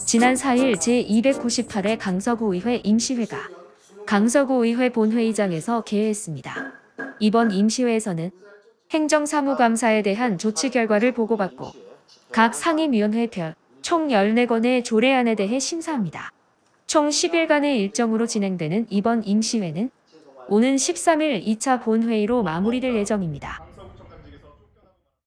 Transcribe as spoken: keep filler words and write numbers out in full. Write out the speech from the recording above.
지난 사 일 제이백구십팔 회 강서구의회 임시회가 강서구의회 본회의장에서 개회했습니다. 이번 임시회에서는 행정사무감사에 대한 조치 결과를 보고받고 각 상임위원회별 총 열네 건의 조례안에 대해 심사합니다. 총 십 일간의 일정으로 진행되는 이번 임시회는 오는 십삼 일 이 차 본회의로 마무리될 예정입니다.